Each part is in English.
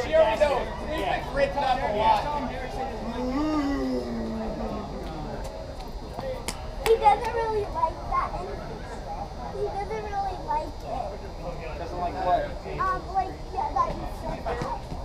She already knows. He's been written up a lot. He doesn't really like that. He doesn't really like it. Doesn't like what? Like, yeah, that you said that.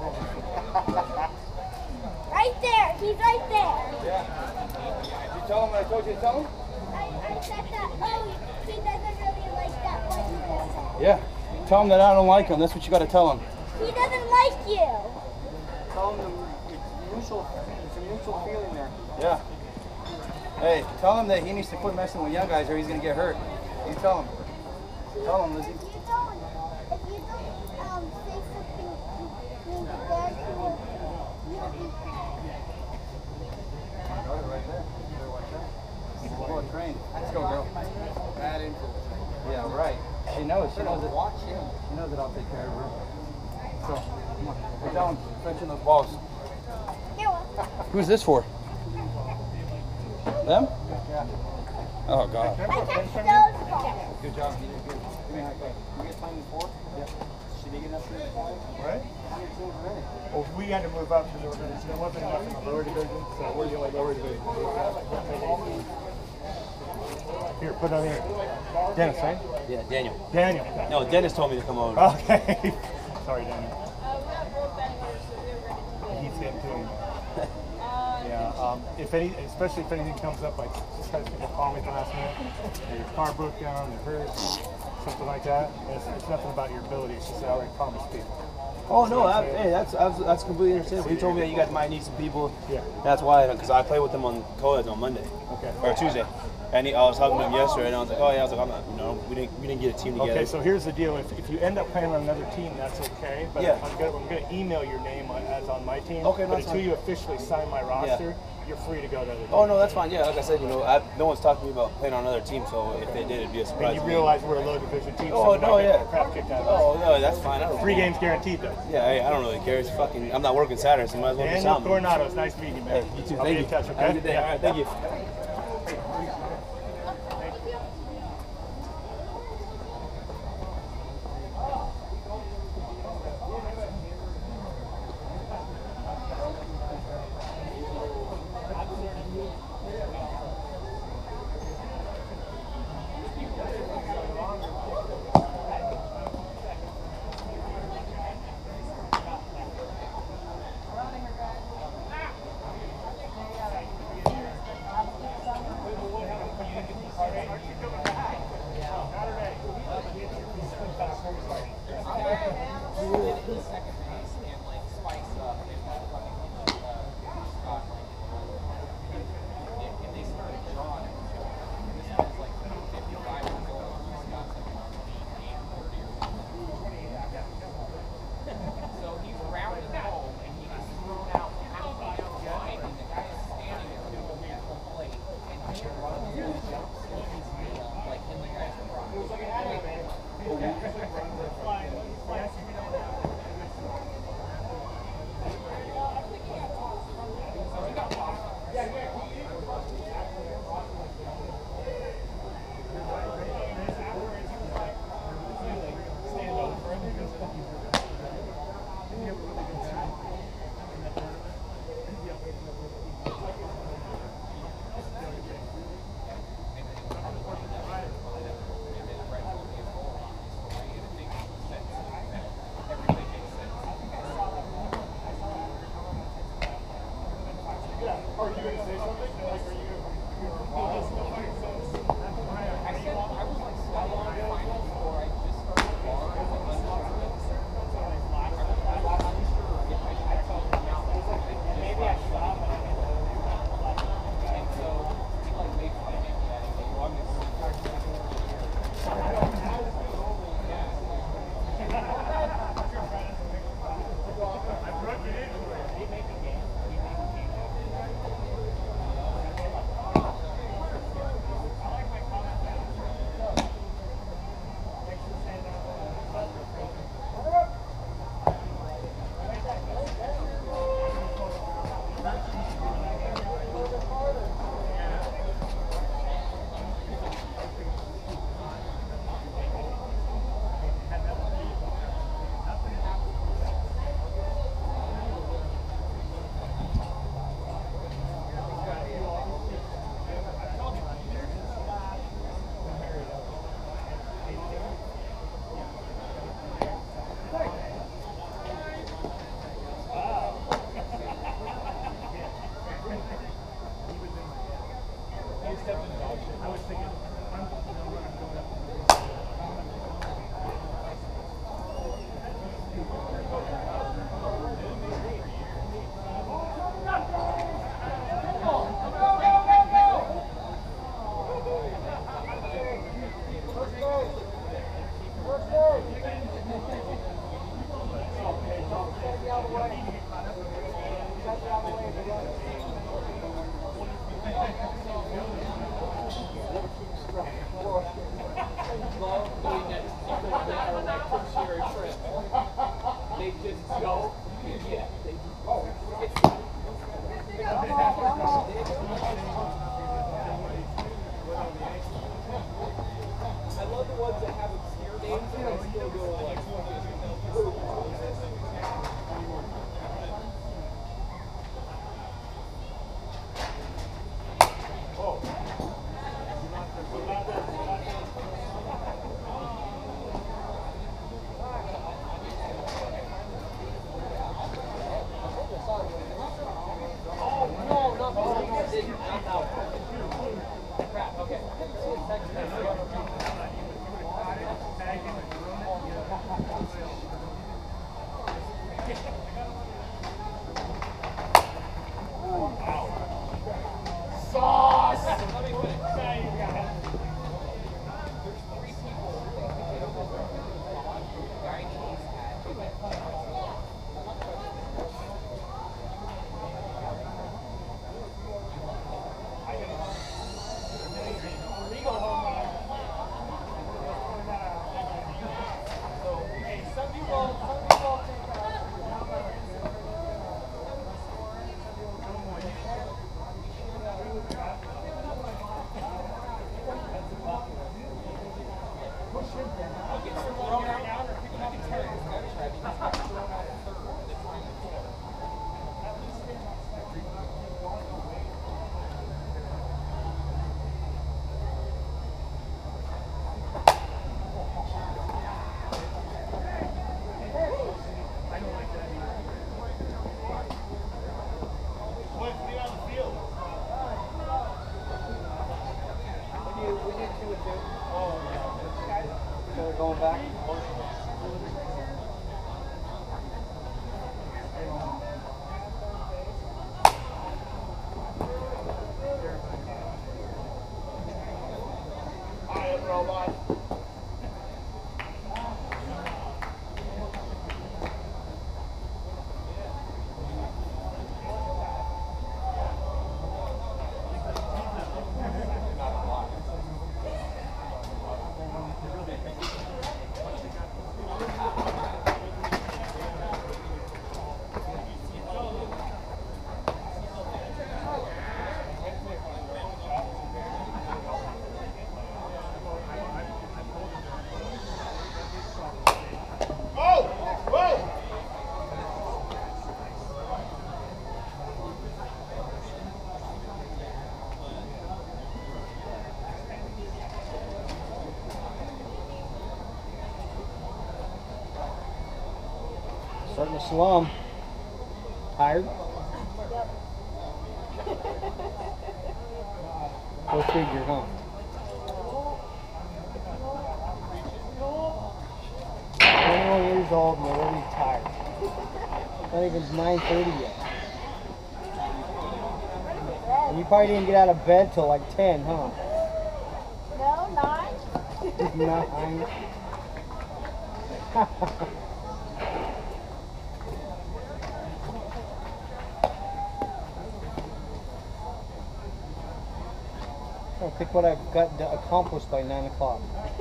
Right there. He's right there. Yeah. Did you tell him what I told you to tell him? I said that, oh, he doesn't really like that what you just said. Yeah. Tell him that I don't like him. That's what you got to tell him. He doesn't like you. Tell him it's a mutual feeling there. Yeah. Hey, tell him that he needs to quit messing with young guys or he's going to get hurt. You tell him. Tell him, Lizzie. If you don't say something mean to Dad, you'll be Right there. Oh, train. Let's go, girl. Bad influence. Yeah, right. She knows. She knows it. Watch him. She knows that I'll take care of her. So, come on. Get down, fetching those balls. Here one. Who's this for? Them? Yeah. Oh, God. I catch those balls. Good job. You did good. Give me a high five. You get playing before? Yep. Should he get enough to play? Right? Well, we had to move up because there wasn't enough in the lower division, so we're the only lower division. Here, put it on here. Dennis, right? Yeah, Daniel. Daniel. No, Dennis told me to come over. Okay. Sorry, Daniel. He's getting to him. Yeah. Especially if anything comes up, like sometimes people call me at the last minute, your car broke down, it hurt, something like that. It's nothing about your ability. It's just I already promised people. Oh no, hey, that's completely understandable. He told me that you guys might need some people. Yeah. That's why, because I played with them on co-eds on Monday. Okay. Or Tuesday, and I was talking to him yesterday, and I was like, oh yeah, I was like, I'm not, we didn't get a team together. Okay, so here's the deal. If you end up playing on another team, that's okay. But Yeah. I'm gonna email your name as on my team. Okay, but that's until fine. you officially sign my roster, you're free to go to other teams. Oh no, that's fine. Yeah, like I said, no one's talked to me about playing on another team, so if they did, it'd be a surprise. And you to me. realize we're a low division team. Oh, so we no, might get yeah. the crap kicked out of us. Oh no, that's fine. I don't. 3 games guaranteed though. Yeah, hey, I don't really care. It's fucking. I'm not working Saturday, so might as well do Daniel something. Coronado, it's nice meeting you, man. Hey, you too. I'll Thank be you. in touch, okay? Have a good day. Yeah. All right, thank you. Going back. Starting to slum. Tired? Go figure, huh? 21 years old and already tired. Not even 9:30 yet. And you probably didn't get out of bed till like 10, huh? No, 9? 9. I think what I've got accomplished by 9 o'clock.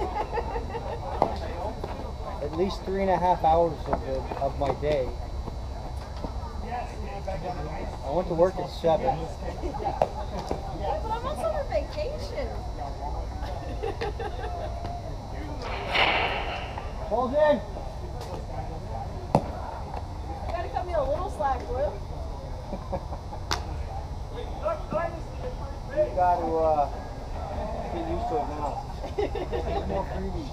At least 3.5 hours of my day. I went to work at 7. But I'm on summer vacation. Ball's in! You gotta cut me a little slack, Will. You got to get used to it now. It's more freebies.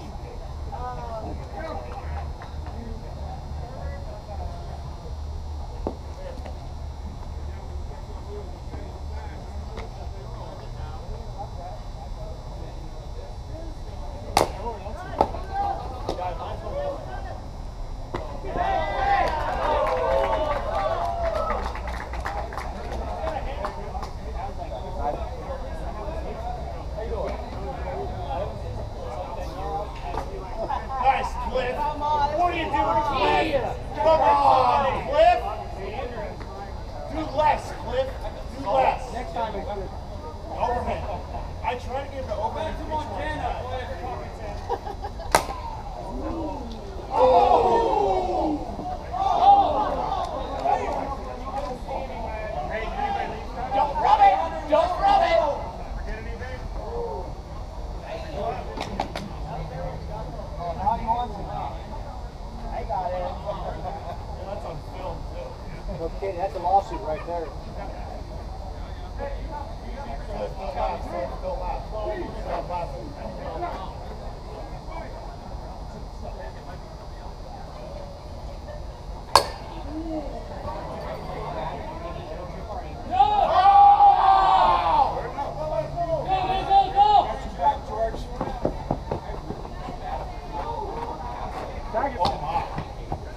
Okay, that's a lawsuit right there.